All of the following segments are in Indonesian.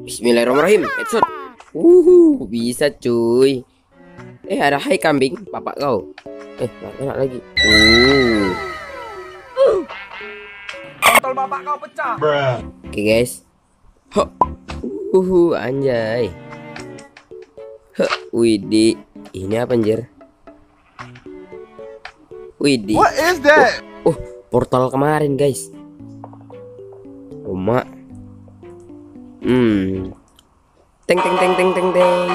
Bismillahirrahmanirrahim. Headshot. Bisa cuy. Ada hai kambing, bapak kau. Nggak kena lagi. Kontol bapak kau pecah. Oke guys. Anjay. Widih. Ini apa anjir? Widih. What is that? Portal kemarin guys. Rumah. Teng teng teng teng teng teng.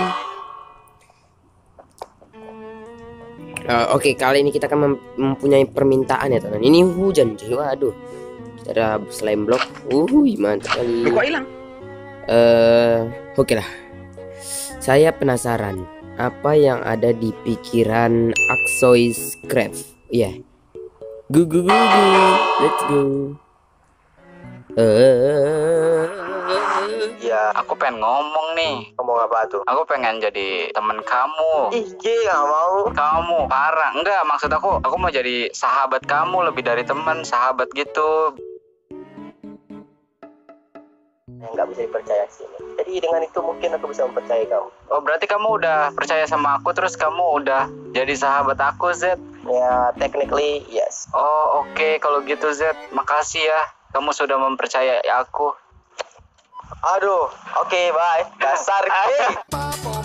Oke, kali ini kita akan mempunyai permintaan ya teman. Ini hujan cuy. Waduh. Kita ada slime block. Mantap kali. Kok hilang? Oke lah. Saya penasaran apa yang ada di pikiran Axois Craft. Iya. Go. Let's go. Ya, aku pengen ngomong nih. Ngomong apa tuh? Aku pengen jadi temen kamu. Gak mau. Kamu parah. Enggak, maksud aku mau jadi sahabat kamu, lebih dari teman, sahabat gitu. Nggak bisa dipercaya sih. Jadi dengan itu mungkin aku bisa mempercayai kamu. Oh, berarti kamu udah percaya sama aku, terus kamu udah jadi sahabat aku, Z? Ya, technically yes. Oh, oke. Kalau gitu, Z, makasih ya. Kamu sudah mempercayai aku. Aduh, oke, bye. Dasar.